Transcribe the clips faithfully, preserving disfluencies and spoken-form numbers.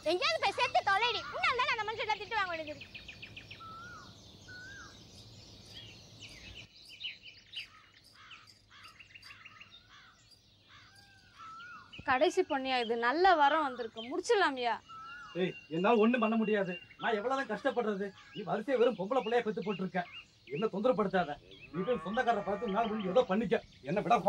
எங்கேயாவது போய் சேர்த்து தொலைடி. இன்னும் தானே அந்த மனுஷன் திட்டு வாங்க வேண்டியது. கடைசி பொண்ணியா இது, நல்ல வரம் வந்திருக்கு, முடிச்சிடலாமியா? ஏய், என்னால ஒண்ணும் பண்ண முடியாது. நான் எவ்வளவுதான் கஷ்டப்படுறது. நீ வரிசையை வெறும் பொம்பளை பிள்ளைய பெத்து போட்டுருக்க. என்ன தொந்தரப்படுத்தாத. நீ போய் சொந்தக்காரரை பார்த்து நாள் முடிஞ்சு ஏதோ பண்ணிக்க. என்ன விடப்பா.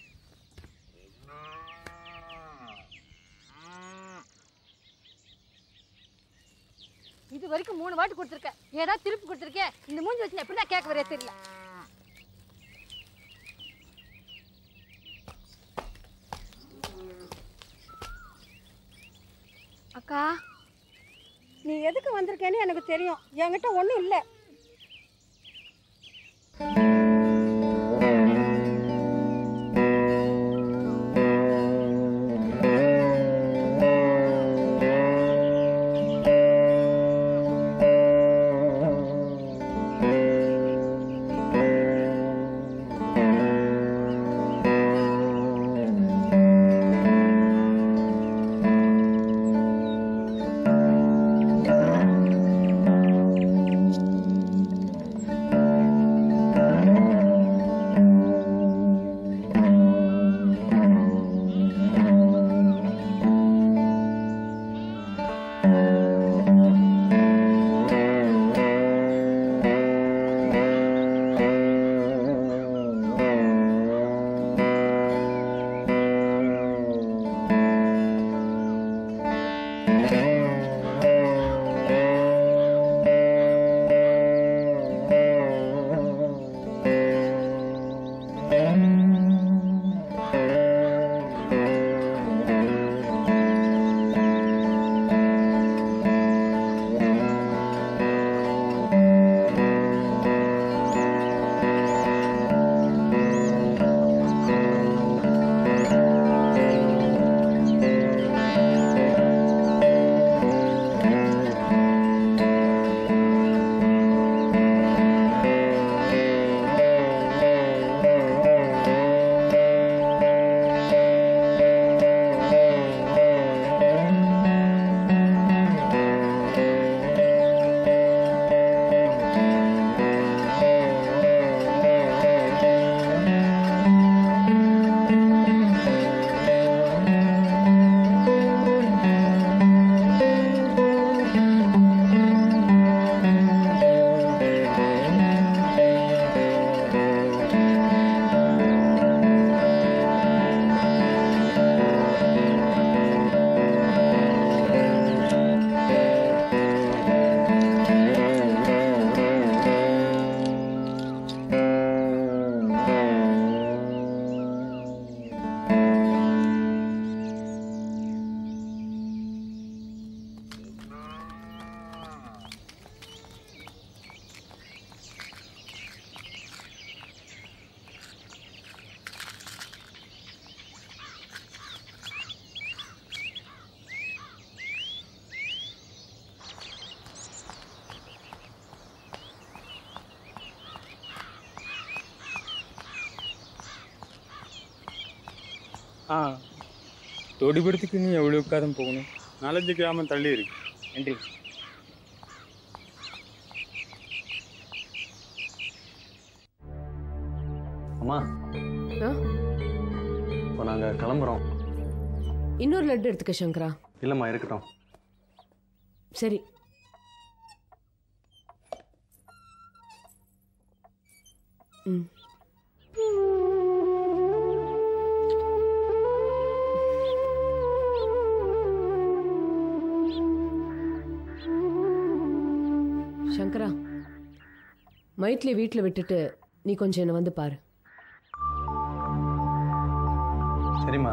இது வரைக்கும் மூணு வாட்டி கொடுத்துருக்க, ஏதாவது திருப்பி கொடுத்துருக்கேன். இந்த மூஞ்சி வச்சு எப்படிதான் கேட்க வரைய தெரியல. அக்கா, நீ எதுக்கு வந்திருக்கேன்னு எனக்கு தெரியும். என்கிட்ட ஒன்றும் இல்லை. ஆ, தொடிபுரத்துக்கு நீ எவ்வளோ உட்காரம் போகணும்? நாலஞ்சு கிராமம் தள்ளி இருக்கு. நன்றி. அம்மா, இப்போ நாங்கள் கிளம்புறோம். இன்னொரு லட்டு எடுத்துக்க சங்கரா. இல்லைம்மா, இருக்கட்டும். சரி. ம். சங்கரா, மைத்லி வீட்டில் விட்டுட்டு நீ கொஞ்சம் என்னை வந்து பாரு. சரிம்மா.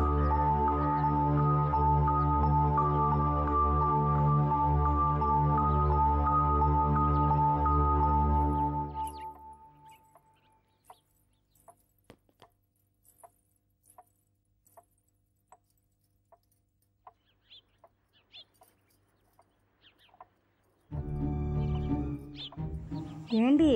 ஏண்டி,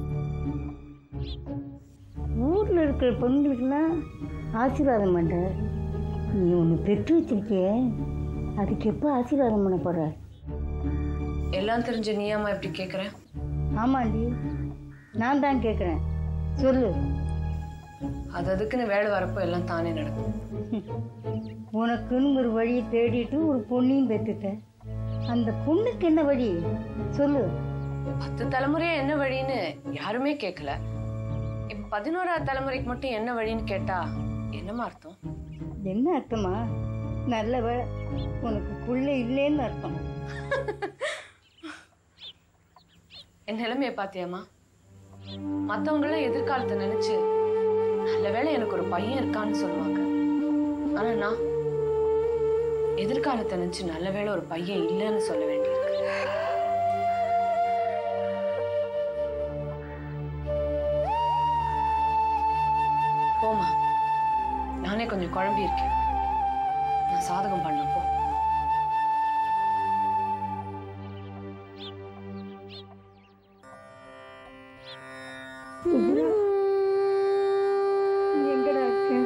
ஊரில் இருக்கிற பெண்களுக்கெல்லாம் ஆசீர்வாதம் பண்ண நீ ஒன்று பெற்று வச்சிருக்கே, அதுக்கு எப்போ ஆசீர்வாதம் பண்ண போற? எல்லாம் தெரிஞ்ச நீயாம்மா இப்படி கேட்குற? ஆமாண்டி, நான் தான் கேட்குறேன், சொல்லு. அது அதுக்குன்னு வேலை வரப்போ எல்லாம் தானே நடக்கும். உனக்குன்னு ஒரு வழியை தேடிட்டு ஒரு பொண்ணையும் பெற்றுட்ட. அந்த பொண்ணுக்கு என்ன வழி சொல்லு. பத்து தலைமுறையா என்ன வழின்னு யாருமே கேட்கல. இப்ப பதினோராவது தலைமுறைக்கு மட்டும் என்ன வழின்னு கேட்டா என்னமா அர்த்தம்? என்ன அர்த்தமா? நல்லவ, உனக்கு புள்ள இல்லைன்னு அர்த்தம். என் நிலைமைய பாத்தியாமா? மத்தவங்க எல்லாம் எதிர்காலத்தை நினைச்சு நல்ல வேளை எனக்கு ஒரு பையன் இருக்கான்னு சொல்லுவாங்க. ஆனா நான் எதிர்காலத்தை நினைச்சு நல்ல வேளை ஒரு பையன் இல்லைன்னு சொல்ல வேண்டியிருக்கு. போமா, நானே கொஞ்சம் குழம்பி இருக்கேன். நான் சாதகம் பண்ண போ. எங்கடா இருக்கு?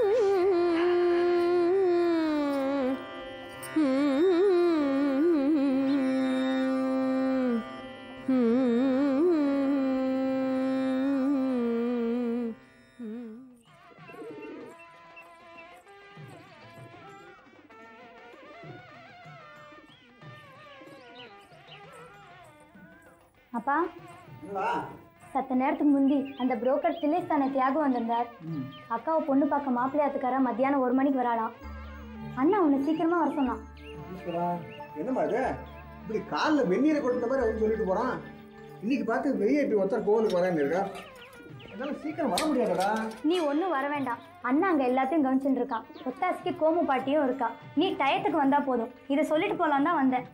அப்பா, சத்த நேரத்துக்கு முந்தி அந்த புரோக்கர் தில்லிஸ்தான தியாகம் வந்திருந்தார். அக்காவை பொண்ணு பார்க்க மாப்பிள்ளையாத்துக்கார மத்தியானம் ஒரு மணிக்கு வராளாம். அண்ணா உன்னை சீக்கிரமா வர சொன்னான். என்னம்மா இது இப்படி காலில் வெந்நீரை கொட்ட மாதிரி அவன் சொல்லிட்டு போறான். இன்னைக்கு பார்த்து வெய்யப்பி ஒருத்தர் கோவிலுக்கு வரேன்னு இருக்கா. அதனால சீக்கிரம் வர முடியாதடா. நீ ஒன்றும் வர வேண்டாம், அண்ணா அங்கே எல்லாத்தையும் கவனிச்சுட்டு இருக்கான். ஒத்தாசிக்கு கோமு பாட்டியும் இருக்கா. நீ டயத்துக்கு வந்தா போதும். இதை சொல்லிட்டு போலாம் தான் வந்தேன்.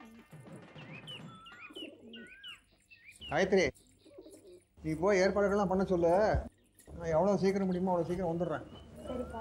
காயத்ரி, நீ போய் ஏற்பாடுகள்லாம் பண்ண சொல்லு. நான் எவ்வளோ சீக்கிரம் முடியுமோ அவ்வளோ சீக்கிரம் வந்துடுறேன். சரிப்பா.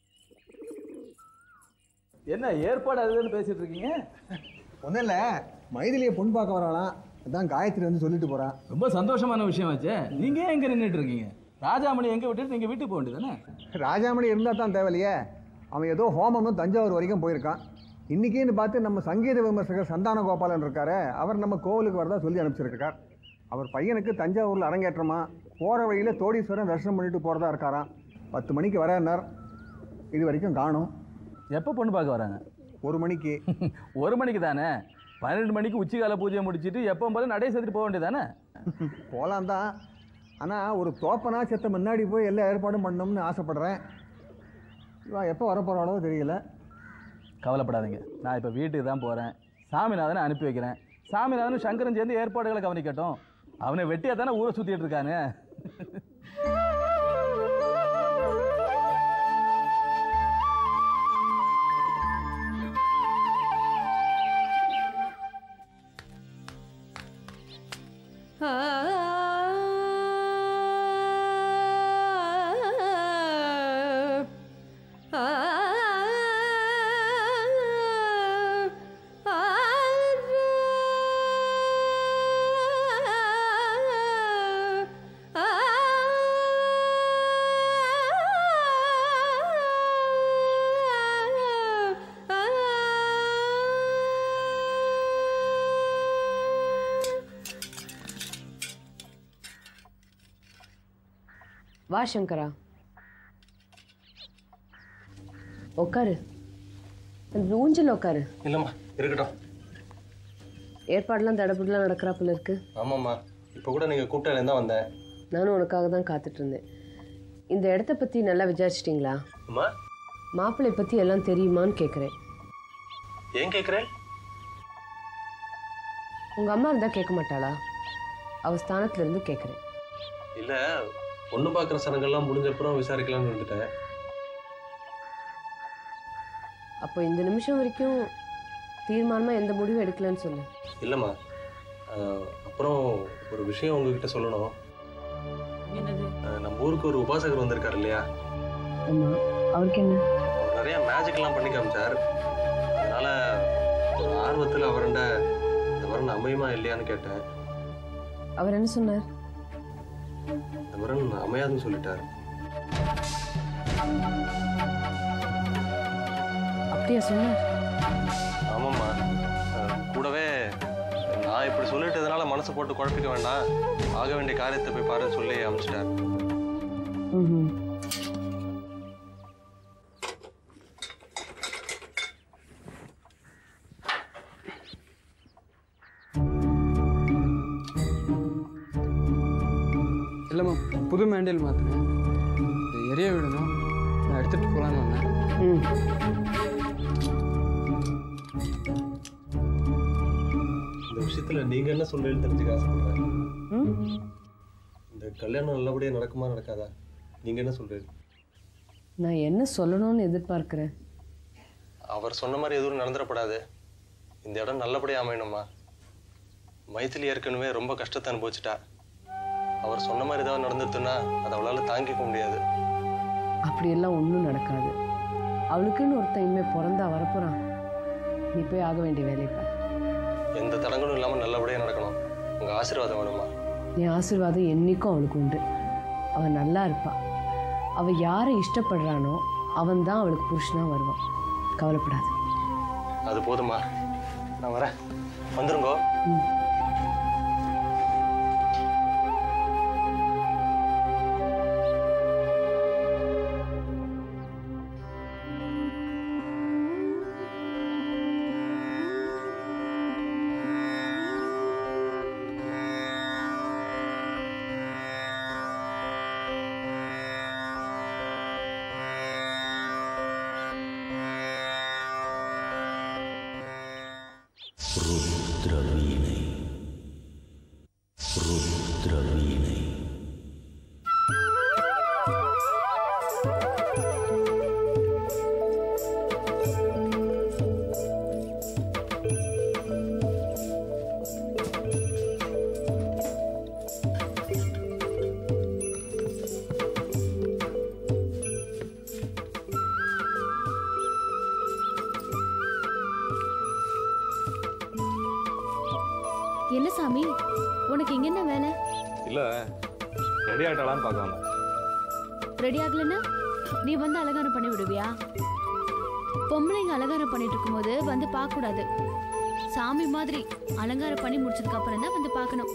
என்ன ஏற்பாடு அதுன்னு பேசிட்டு இருக்கீங்க? ஒன்றும் இல்லை, மைதிலியை பொண்ணு பார்க்க வராளாம். அதான் காயத்ரி வந்து சொல்லிட்டு போகிறான். ரொம்ப சந்தோஷமான விஷயம் ஆச்சு. நீங்கள் ஏன் எங்கே நின்றுட்டு இருக்கீங்க? ராஜாமணி எங்கே விட்டுட்டு நீங்கள் வீட்டுக்கு போக வேண்டியதானே? ராஜாமணி இருந்தால் தான் தேவையில்லையே. அவன் ஏதோ ஹோமமும் தஞ்சாவூர் வரைக்கும் போயிருக்கான். இன்றைக்கின்னு பார்த்து நம்ம சங்கீத விமர்சகர் சந்தான கோபாலன் இருக்காரு, அவர் நம்ம கோவிலுக்கு வரதா சொல்லி அனுப்பிச்சிருக்கார். அவர் பையனுக்கு தஞ்சாவூரில் அரங்கேற்றமா, போகிற வழியில் தோடீஸ்வரன் தரிசனம் பண்ணிட்டு போகிறதா இருக்காராம். பத்து மணிக்கு வரேன்னார், இது வரைக்கும் காணும். எப்போ பொண்ணு பார்க்க வராங்க? ஒரு மணிக்கு. ஒரு மணிக்கு தானே? பன்னெண்டு மணிக்கு உச்சிகால பூஜையை முடிச்சுட்டு எப்போ போல நடை சேர்த்துட்டு போக வேண்டியதானே? போகலாம் தான், ஆனால் ஒரு தோப்பனா செத்த முன்னாடி போய் எல்லா ஏற்பாடும் பண்ணணும்னு ஆசைப்பட்றேன். இவன் எப்போ வரப்போகிறாளோ தெரியல. கவலைப்படாதீங்க, நான் இப்போ வீட்டுக்கு தான் போகிறேன். சாமிநாதனை அனுப்பி வைக்கிறேன். சாமிநாதனும் சங்கரன் சேர்ந்து ஏற்பாடுகளை கவனிக்கட்டும். அவனை வெட்டியா தானே ஊரை சுற்றிட்டு இருக்கானு. வா சங்கரா, உட்காரு. ஊஞ்சல் உட்காரு. இல்லைம்மா, இருக்கட்டும். ஏற்பாடுலாம் தடபுடலாம் நடக்கிறாப்புல இருக்கு. ஆமாம்மா, இப்போ கூட நீங்கள் கூப்பிட்டாலே தான் வந்தேன். நானும் உனக்காக தான் காத்துட்டு இருந்தேன். இந்த இடத்த பற்றி நல்லா விசாரிச்சிட்டிங்களா? அம்மா, மாப்பிள்ளை பற்றி எல்லாம் தெரியுமான்னு கேட்குறேன். ஏன் கேட்குறேன்? உங்கள் அம்மா இருந்தால் கேட்க மாட்டாளா? அவள் ஸ்தானத்துலேருந்து கேட்குறேன். இல்லை, பொண்ணு பார்க்குற சடங்கெல்லாம் முடிஞ்சப்புறம் விசாரிக்கலாம்னு வந்துட்டேன். அப்போ இந்த நிமிஷம் வரைக்கும் தீர்மானமாக எந்த முடிவும் எடுக்கலன்னு சொல்லு. இல்லைம்மா, அப்புறம் ஒரு விஷயம் உங்ககிட்ட சொல்லணும். என்னது? நம்ம ஊருக்கு ஒரு உபாசகர் வந்திருக்காரு இல்லையா? ஆமாம், அவருக்கு என்ன? அவர் நிறைய மேஜிக்லாம் பண்ணி காமிச்சார். அதனால ஒரு ஆர்வத்தில் அவர்கிட்ட இந்த வரன் அமையுமா இல்லையான்னு கேட்டேன். அவர் என்ன சொன்னார்? இந்த வரன் அமையாதுன்னு சொல்லிட்டார். அப்படியா சொன்னார்? ஆமாம்மா. கூடவே நான் இப்படி சொல்லிட்டதுனால மனசு போட்டு குழப்பிக்க வேண்டாம், ஆக வேண்டிய காரியத்தை போய் பாருன்னு சொல்லி அனுப்பிச்சிட்டார். இல்லைம்மா, புது மேண்டில் மாற்றினேன். இந்த எரிய விடணும், நான் எடுத்துகிட்டு போகலான்னு வந்தேன். ம் இந்த விஷயத்துல நீங்க என்ன சொல்றீங்கன்னு தெரிஞ்சுக்க ஆசைப்படுறேன். இந்த கல்யாணம் நல்லபடியா நடக்குமா நடக்காதா, நீங்க என்ன சொல்றீங்க? நான் என்ன சொல்லணும்னு எதிர்பார்க்கிறேன்? அவர் சொன்ன மாதிரி எதுவும் நடந்துடப்படாது. இந்த இடம் நல்லபடியா அமையணுமா. மைத்திலி ஏற்கனவே ரொம்ப கஷ்டத்தை அனுபவிச்சுட்டா. அவர் சொன்ன மாதிரி ஏதாவது நடந்துட்டுன்னா அதை அவளால் தாங்கிக்க முடியாது. அப்படியெல்லாம் ஒன்றும் நடக்காது. அவளுக்குன்னு ஒருத்தன் இனிமே பிறந்தா வரப்போறான். நீ போய் ஆக வேண்டிய வேலையை பாரு. எந்த தடங்களும் இல்லாமல் நல்லபடியாக நடக்கணும். உங்கள் ஆசீர்வாதம் வேணுமா? என் ஆசீர்வாதம் என்னைக்கும் அவளுக்கு உண்டு. அவன் நல்லா இருப்பா. அவள் யாரை இஷ்டப்படுறானோ அவன் தான் அவளுக்கு புருஷனா வருவான். கவலைப்படாது. அது போதுமா, நான் வரேன். வந்துருங்கோ. ம் ருத்ரவீணை ருத்ரவீணை என்ன சாமி, உனக்கு இங்க என்ன வேலை? இல்ல ரெடி ஆயிட்டாளான்னு பார்க்க வந்தேன். ரெடி ஆகலன்னா நீ வந்து அலங்காரம் பண்ணி விடுவியா? பொம்பளைங்க அலங்காரம் பண்ணிட்டு இருக்கும்போது வந்து பார்க்க கூடாது. சாமி மாதிரி அலங்காரம் பண்ணி முடிச்சதுக்கு அப்புறம் தான் வந்து பார்க்கணும்.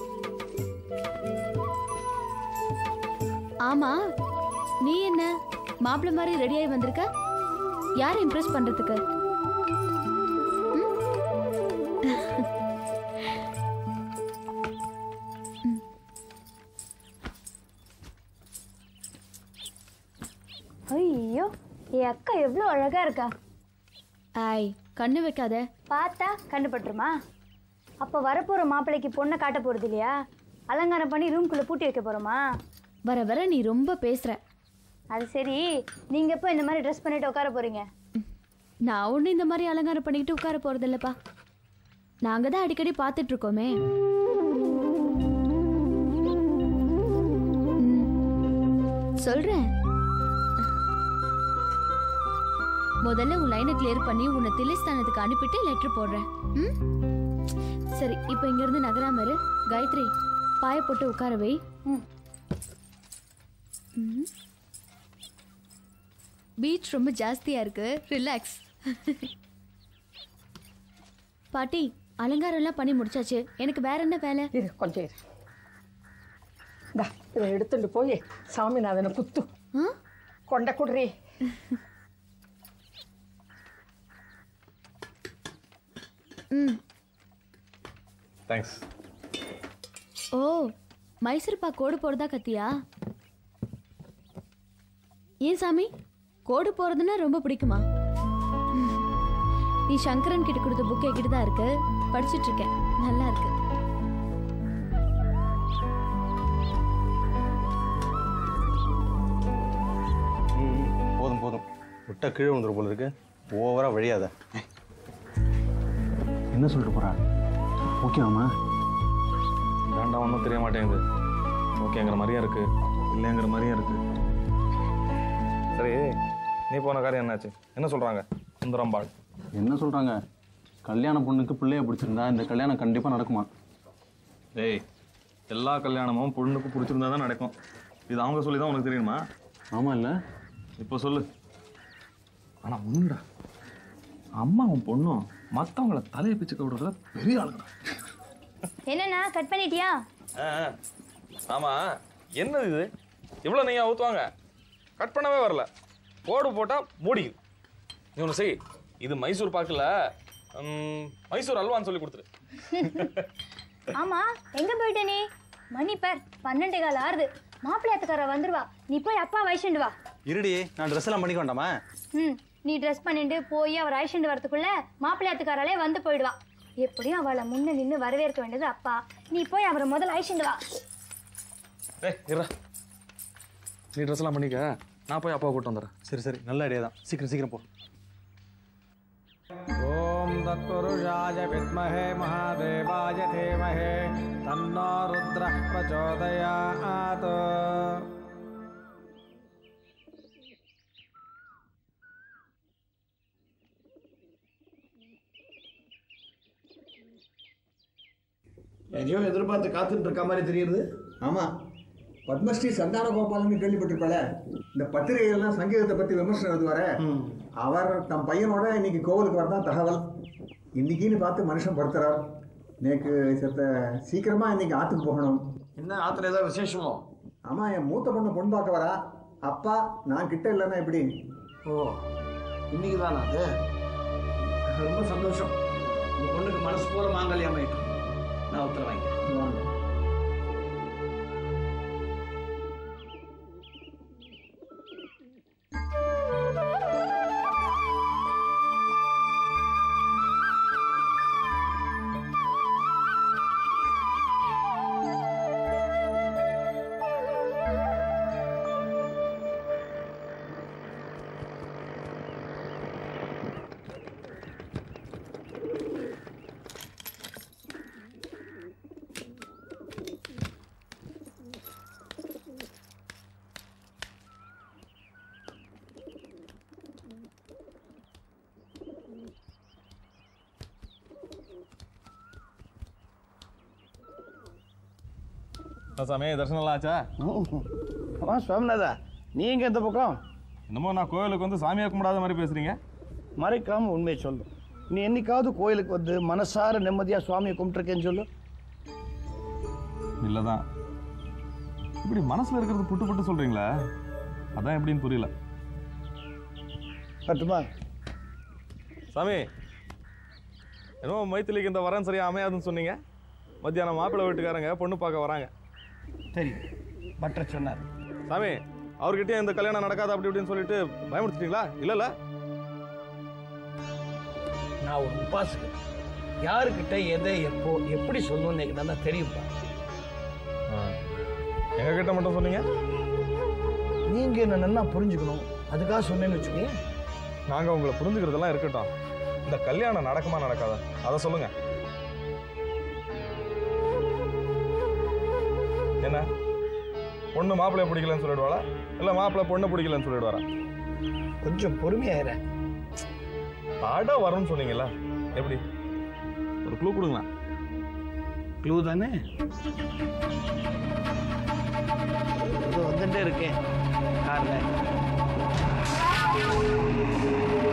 ஆமா, நீ என்ன மாப்பிள்ளை மாதிரி ரெடியாகி வந்திருக்க? யாரை இம்ப்ரெஸ் பண்றதுக்கு? ஐயோ, என் அக்கா எவ்வளோ அழகா இருக்கா. ஐய், கண்ணு வைக்காத. பார்த்தா கண்டுபட்டுருமா? அப்போ வரப்போகிற மாப்பிள்ளைக்கு பொண்ணை காட்ட போகிறது இல்லையா? அலங்காரம் பண்ணி ரூம்குள்ளே பூட்டி வைக்க போகிறோமா? வர வர நீ ரொம்ப பேசுகிற. அது சரி, நீங்கள் எப்போ இந்த மாதிரி ட்ரெஸ் பண்ணிட்டு உட்கார போகிறீங்க? நான் ஒன்றும் இந்த மாதிரி அலங்காரம் பண்ணிக்கிட்டு உட்கார போகிறது இல்லைப்பா. நாங்கள் தான் அடிக்கடி பார்த்துட்ருக்கோமே. சொல்கிறேன். முதல்ல உன் லைனை கிளியர் பண்ணி உன்னை தில்லைஸ்தானத்துக்கு அனுப்பிட்டு லெட்டர் போடுறேன். ம் சரி, இப்போ இங்கேருந்து நகராம இரு. காயத்ரி, பாய போட்டு உட்கார வை. பீச் ரொம்ப ஜாஸ்தியாக இருக்கு, ரிலாக்ஸ். பாட்டி, அலங்காரம்லாம் பண்ணி முடிச்சாச்சு. எனக்கு வேற என்ன வேலை? இரு, கொஞ்சம் இரு. இந்தா, இதை எடுத்துட்டு போய் சாமிநாதனை குத்து. கொண்ட குடுறி. ம் தேங்க்ஸ். ஓ, மைசூர் பா கோடு போடுறதா கத்தியா? ஏன் சாமி, கோடு போறதுன்னா ரொம்ப பிடிக்குமா? நீ சங்கரன் கிட்ட கொடுத்த புக் என்கிட்ட தான் இருக்கு, படிச்சுட்டு இருக்கேன். நல்லா இருக்கு. போதும் போதும், விட்டா கீழே வந்துடும் போல இருக்கு. ஓவரா வழியாத. என்ன சொல்லிட்டு போறா? ஓகேவாம்மா? வேண்டாம், ஒன்றும் தெரிய மாட்டேங்குது. ஓகேங்கிற மாதிரியா இருக்கு, இல்லைங்கிற மாதிரியா இருக்கு. சரி, நீ போன காரியம் என்னாச்சு? என்ன சொல்றாங்க சுந்தரம்பாள்? என்ன சொல்றாங்க? கல்யாண பொண்ணுக்கு பிள்ளைய பிடிச்சிருந்தா இந்த கல்யாணம் கண்டிப்பா நடக்குமா? டேய், எல்லா கல்யாணமும் பொண்ணுக்கு பிடிச்சிருந்தா தான் நடக்கும். இது அவங்க சொல்லி தான் உனக்கு தெரியுமா? ஆமா இல்ல, இப்போ சொல்லு. ஆனா ஒண்ணுடா, அம்மாவும் பொண்ணும் மற்றவங்கள தலையை பிச்சுக்க விடுறதுல பெரிய ஆளுங்க. என்னண்ணா கட் பண்ணிட்டியா? ஆமா, என்னது இது? இவ்வளோ நெய்யா ஊற்றுவாங்க, கட் பண்ணவே வரல. போடு போட்டா மூடிக்குது. நீ ஒன்று செய், இது மைசூர் பாக்குல மைசூர் அல்வான்னு சொல்லி கொடுத்துரு. ஆமா, எங்க போயிட்ட நீ? மணி பேர் பன்னெண்டு கால் ஆறுது. மாப்பிள்ளையாத்துக்கார வந்துருவா, நீ போய் அப்பா வயசுண்டு வா. இருடி, நான் ட்ரெஸ் எல்லாம் பண்ணிக்க வேண்டாமா? ம், நீ ட்ரெஸ் பண்ணிட்டு போய் அவர் அழைச்சிட்டு வரதுக்குள்ள மாப்பிள்ளையாத்துக்காராலே வந்து போயிடுவா. எப்படியும் அவளை முன்ன நின்று வரவேற்க வேண்டியது அப்பா. நீ போய் அவரை முதல்ல அழைச்சிட்டு வா. ஏய் இருடா, நீ ட்ரெஸ் எல்லாம் பண்ணிக்க, நான் போய் அப்பாவை கூட்டு வந்துடுறேன். சரி சரி, நல்ல ஐடியா தான். சீக்கிரம் சீக்கிரம் போ. ஓம் தத்புருஷாய வித்மஹே மகாதேவாய தீமஹே தன்னோ ருத்ரः பிரச்சோதயாத். எதையோ எதிர்பார்த்து காத்துட்டு இருக்க மாதிரி தெரியுது. ஆமாம், பத்மஸ்ரீ சந்தான கோபாலன்னு கேள்விப்பட்டிருப்பல. இந்த பத்திரிகைகள்லாம் சங்கீதத்தை பற்றி விமர்சனம் எழுதுவார. அவர் தம் பையனோட இன்னைக்கு கோவிலுக்கு வரதான் தகவல். இன்னைக்குன்னு பார்த்து மனுஷன் படுத்துறார். நேக்கு செத்த சீக்கிரமாக இன்னைக்கு ஆற்றுக்கு போகணும். என்ன ஆத்துல ஏதாவது விசேஷமோ? ஆமாம், என் மூத்த பொண்ணு பொண்ணு பார்க்க வரா. அப்பா நான் கிட்ட இல்லைன்னா எப்படி? ஓ, இன்னைக்கு தானா அது? ரொம்ப சந்தோஷம். உங்க பொண்ணுக்கு மனசு போல மாங்கல்யம் ஆயிட்டு. நான் உத்தரவு வாங்கிக்கிறேன். சாமி, தரிசனம் ஆச்சா? ஆமாம் சுவாமிநாதா, நீங்க எந்த பக்கம்? என்னமோ நான் கோயிலுக்கு வந்து சாமியை கும்பிடாத மாதிரி பேசுறீங்க. மறைக்காம உண்மையை சொல்லு. நீ என்னைக்காவது கோயிலுக்கு வந்து மனசார நிம்மதியா சுவாமியை கும்பிட்டுருக்கேன்னு சொல்லு. இல்லைதான், இப்படி மனசுல இருக்கிறது புட்டு புட்டு சொல்றீங்களா? அதான் எப்படின்னு புரியல. பட்டுமா சாமி, என்னமோ மைத்திலிக்கு இந்த வரன் சரியா அமையாதுன்னு சொன்னீங்க. மத்தியானம் மாப்பிள்ளை வீட்டுக்காரங்க பொண்ணு பார்க்க வராங்க. சரி, பட்டர் சொன்னார். சாமி, அவர்கிட்டயும் இந்த கல்யாணம் நடக்காது அப்படி இப்படின்னு சொல்லிட்டு பயமுடுத்திட்டீங்களா? இல்லைல்ல, நான் ஒரு உபாசகன். யாருக்கிட்ட எதை எப்போ எப்படி சொல்லணும்னு எனக்கு நல்லா தெரியும்ப்பா. எங்க கிட்ட மட்டும் சொன்னீங்க. நீங்க என்ன நல்லா புரிஞ்சுக்கணும், அதுக்காக சொன்னேன்னு வச்சுக்கோங்க. நாங்க உங்களை புரிஞ்சுக்கிறதெல்லாம் இருக்கட்டும், இந்த கல்யாணம் நடக்குமா நடக்காதா அதை சொல்லுங்க. என்ன, பொண்ணு மாப்பிள்ளைய பிடிக்கலன்னு சொல்லிடுவாளா, இல்ல மாப்பிள்ளை பொண்ணு பிடிக்கலன்னு சொல்லிடுவாரா? கொஞ்சம் பொறுமையாயிர. பாடம் வரும்னு சொன்னீங்கல்ல, எப்படி? ஒரு க்ளூ கொடுங்களா? க்ளூ தானே, வந்துட்டே இருக்கேன் கார்ல.